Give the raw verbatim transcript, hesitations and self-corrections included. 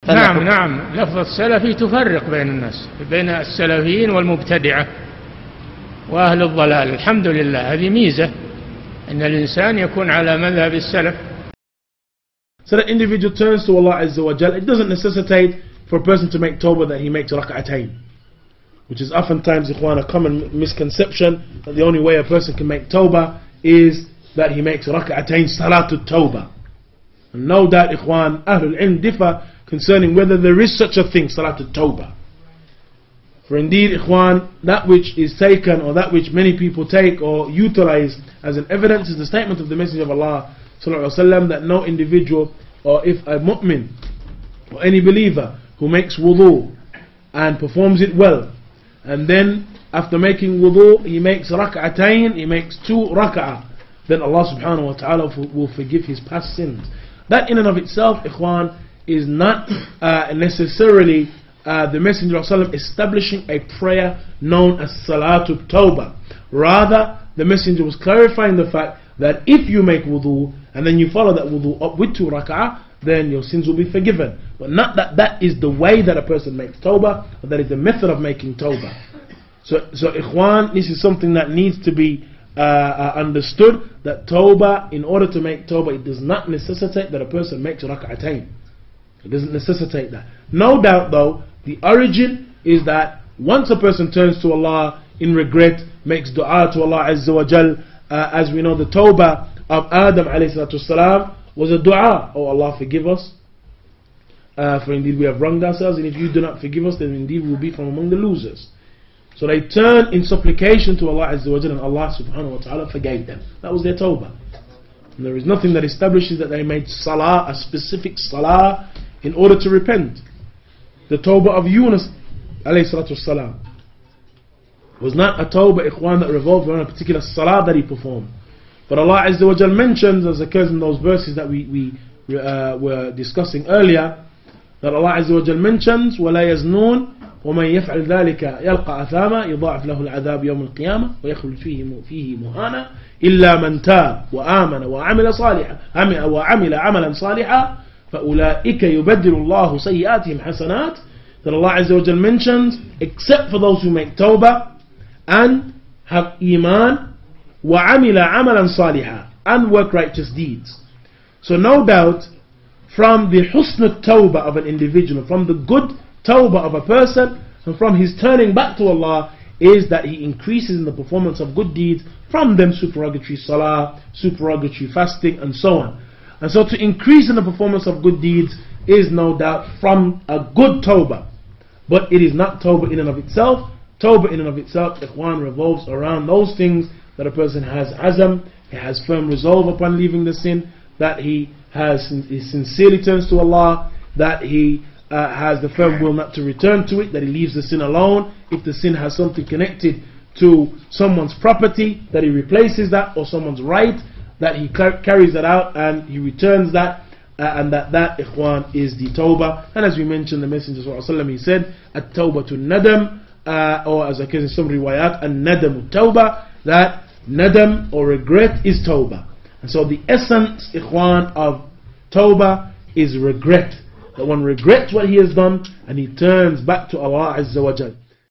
نعم نعم لفظ السلفي تفرق بين الناس، بين السلفيين والمبتدعة وأهل الضلال. الحمد لله، هذه ميزة أن الإنسان يكون على مذهب السلف. So the individual turns to Allah Azza wa Jal. It doesn't necessitate for a person to make tawbah that he makes rak'atayn, which is oftentimes, ikhwan, a common misconception that the only way a person can make tawbah is that he makes rak'atayn salatul tawbah. And no doubt, ikhwan, Ahlul Ilm differ concerning whether there is such a thing, salatul tawbah. For indeed, ikhwan, that which is taken, or that which many people take or utilize as an evidence, is the statement of the Messenger of Allah sallallahu alaihi wasallam, that no individual, or if a mu'min or any believer who makes wudu and performs it well, and then after making wudu he makes rak'atayn, he makes two rak'ah, then Allah subhanahu wa ta'ala will forgive his past sins. That in and of itself, ikhwan, is not uh, necessarily uh, the Messenger of Allah establishing a prayer known as Salatul Tawbah. Rather, the Messenger was clarifying the fact that if you make wudu and then you follow that wudu up with two rak'ah, then your sins will be forgiven. But not that that is the way that a person makes tawbah, but that is the method of making tawbah. So, so ikhwan, this is something that needs to be uh, uh, understood, that tawbah, in order to make tawbah, it does not necessitate that a person makes rak'atayn. It doesn't necessitate that. No doubt though, the origin is that once a person turns to Allah in regret, makes dua to Allah Azza wa Jal, uh, as we know, the tawbah of Adam alayhi salatu salam was a dua: oh Allah, forgive us, uh, for indeed we have wronged ourselves, and if you do not forgive us, then indeed we will be from among the losers. So they turned in supplication to Allah Azza wa Jal, and Allah subhanahu wa ta'ala forgave them. That was their tawbah. And there is nothing that establishes that they made salah, a specific salah, in order to repent. The tawbah of Yunus alayhi salatu salam was not a tawbah, ikhwan, that revolved around a particular salah that he performed. But Allah Azza wa Jal mentions, as occurs in those verses that we, we uh, were discussing earlier, that Allah Azza wa Jal mentions, وَلَا يَزْنُونَ وَمَنْ يَفْعَلْ ذَلِكَ يَلْقَى أَثَامًا يُضَاعَفْ لَهُ الْعَذَابُ يَوْمَ الْقِيَامَةِ وَيَخْلُدْ فِيهِ فِيهِ مُهَانًا إِلَّا مَنْ تَابَ وَآمَنَ وَعَمِلَ صَالِحًا وَعَمِلَ عَمَلًا صَالِحًا فَأُولَٰئِكَ يُبَدِّلُ اللَّهُ سَيِّئَاتِهِمْ حَسَنَاتٍ. That Allah Azza wa Jal mentions, except for those who make tawbah and have iman, وَعَمِلَ عَمَلًا صَالِحًا, and work righteous deeds. So no doubt, from the husn tawbah of an individual, from the good tawbah of a person, and from his turning back to Allah, is that he increases in the performance of good deeds, from them supererogatory salah, supererogatory fasting, and so on. And so to increase in the performance of good deeds is no doubt from a good tawbah. But it is not tawbah in and of itself. Tawbah in and of itself, ikhwan, revolves around those things that a person has azam, he has firm resolve upon leaving the sin, that he has he sincerely turns to Allah, that he uh, has the firm will not to return to it, that he leaves the sin alone. If the sin has something connected to someone's property, that he replaces that, or someone's right, that he car carries that out and he returns that, uh, and that that, ikhwan, is the tawbah. And as we mentioned, the Messenger sallallahu alaihi wasallam, he said, at-tawbatu nadam, uh, or as occurs in some riwayat, an-nadamu tawbah, that nadam or regret is tawbah. And so the essence, ikhwan, of tawbah is regret. That one regrets what he has done and he turns back to Allah Azza wa Jal.